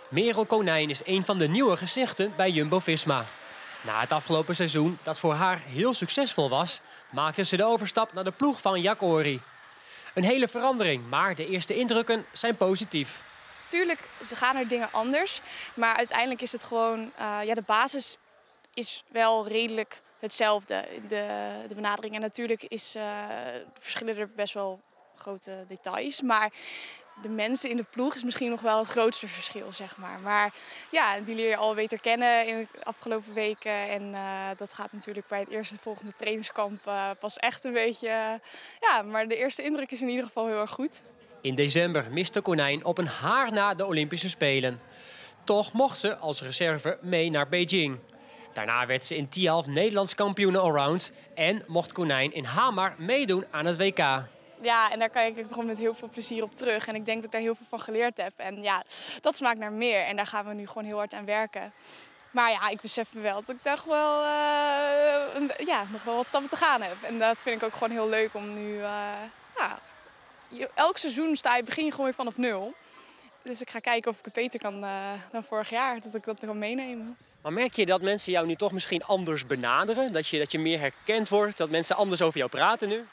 Merel Konijn is een van de nieuwe gezichten bij Jumbo-Visma. Na het afgelopen seizoen, dat voor haar heel succesvol was, maakte ze de overstap naar de ploeg van Jack Ory. Een hele verandering, maar de eerste indrukken zijn positief. Tuurlijk, ze gaan er dingen anders, maar uiteindelijk is het gewoon, de basis is wel redelijk hetzelfde, de benadering. En natuurlijk verschillen er best wel grote details, maar de mensen in de ploeg is misschien nog wel het grootste verschil, zeg maar. Maar ja, die leer je al beter kennen in de afgelopen weken. En dat gaat natuurlijk bij het volgende trainingskamp pas echt een beetje... maar de eerste indruk is in ieder geval heel erg goed. In december miste Konijn op een haar na de Olympische Spelen. Toch mocht ze als reserve mee naar Beijing. Daarna werd ze in Tialf Nederlands kampioene allround en mocht Konijn in Hamar meedoen aan het WK. Ja, en daar kijk ik gewoon met heel veel plezier op terug. En ik denk dat ik daar heel veel van geleerd heb. En ja, dat smaakt naar meer. En daar gaan we nu gewoon heel hard aan werken. Maar ja, ik besef me wel dat ik daar wel, nog wel wat stappen te gaan heb. En dat vind ik ook gewoon heel leuk om nu... elk seizoen begin je gewoon weer vanaf nul. Dus ik ga kijken of ik het beter kan dan vorig jaar. Dat ik dat kan meenemen. Maar merk je dat mensen jou nu toch misschien anders benaderen? Dat je meer herkend wordt? Dat mensen anders over jou praten nu?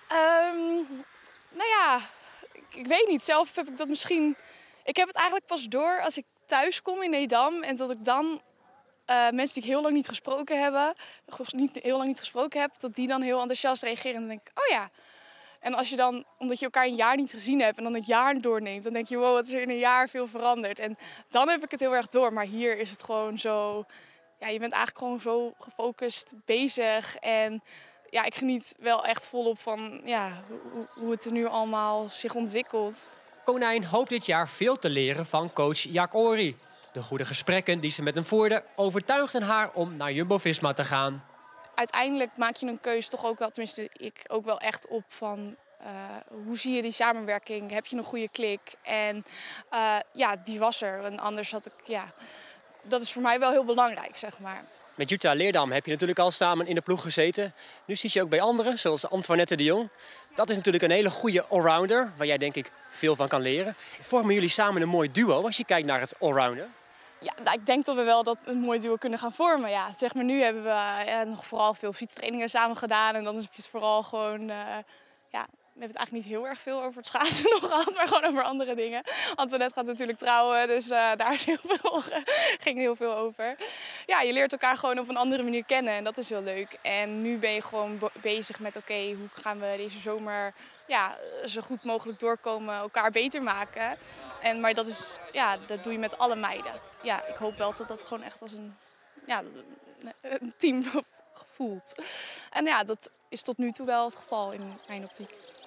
Ik weet niet. Zelf heb ik dat misschien... Ik heb het eigenlijk pas door als ik thuis kom in Edam. En dat ik dan mensen die ik heel lang niet gesproken heb... dat die dan heel enthousiast reageren. En dan denk ik, oh ja. En als je dan, omdat je elkaar een jaar niet gezien hebt en dan het jaar doorneemt... dan denk je, wow, wat is er in een jaar veel veranderd. En dan heb ik het heel erg door. Maar hier is het gewoon zo... Ja, je bent eigenlijk gewoon zo gefocust bezig. En ja, ik geniet wel echt volop van hoe het er nu allemaal zich ontwikkelt. Konijn hoopt dit jaar veel te leren van coach Jack Ory. De goede gesprekken die ze met hem voerde overtuigden haar om naar Jumbo-Visma te gaan. Uiteindelijk maak je een keuze toch ook wel, tenminste ik ook wel echt op van... hoe zie je die samenwerking? Heb je een goede klik? En die was er. En anders had ik, dat is voor mij wel heel belangrijk, zeg maar. Met Jutta Leerdam heb je natuurlijk al samen in de ploeg gezeten. Nu zit je ook bij anderen, zoals Antoinette de Jong. Dat is natuurlijk een hele goede allrounder, waar jij denk ik veel van kan leren. Vormen jullie samen een mooi duo als je kijkt naar het allrounder? Ja, ik denk dat we wel een mooi duo kunnen gaan vormen. Ja, zeg maar, nu hebben we nog vooral veel fietstrainingen samen gedaan. En dan is het vooral gewoon... we hebben het eigenlijk niet heel erg veel over het schaatsen nog gehad, maar gewoon over andere dingen. Antoinette gaat natuurlijk trouwen, dus daar is ging heel veel over. Ja, je leert elkaar gewoon op een andere manier kennen en dat is heel leuk. En nu ben je gewoon bezig met hoe gaan we deze zomer zo goed mogelijk doorkomen, elkaar beter maken. Maar dat doe je met alle meiden. Ja, ik hoop wel dat dat gewoon echt als een team voelt. En ja, dat is tot nu toe wel het geval in mijn optiek.